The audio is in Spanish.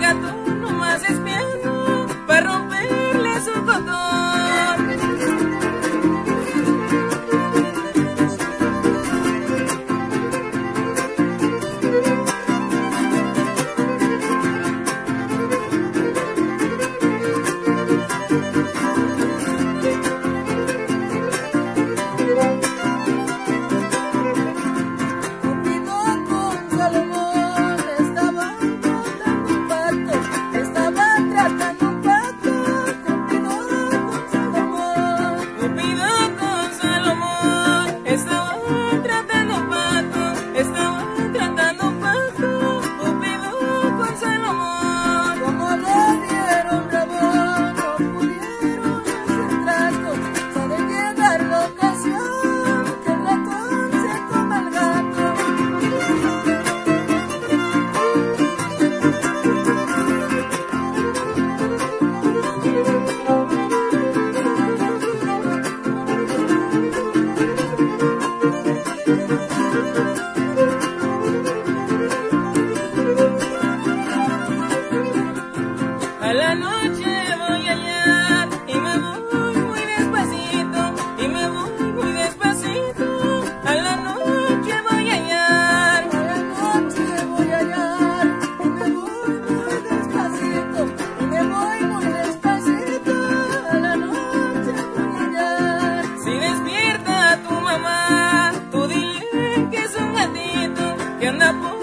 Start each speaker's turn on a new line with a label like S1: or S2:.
S1: gato nomás espiando para romperle su cotón. A la noche voy a hallar y me voy muy despacito, y me voy muy despacito. A la noche voy a hallar,
S2: a la noche voy a hallar, y me voy muy despacito, y me voy muy despacito. A la noche voy a hallar.
S1: Si despierta tu mamá, tú dile que es un gatito que anda por